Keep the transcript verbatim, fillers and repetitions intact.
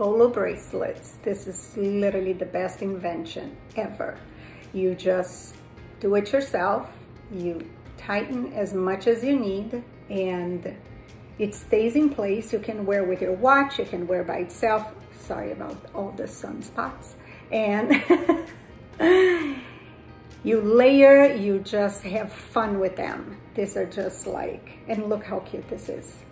Bolo bracelets. This is literally the best invention ever. You just do it yourself. You tighten as much as you need and it stays in place. You can wear with your watch, you can wear by itself. Sorry about all the sunspots. And you layer, you just have fun with them. These are just like, and look how cute this is.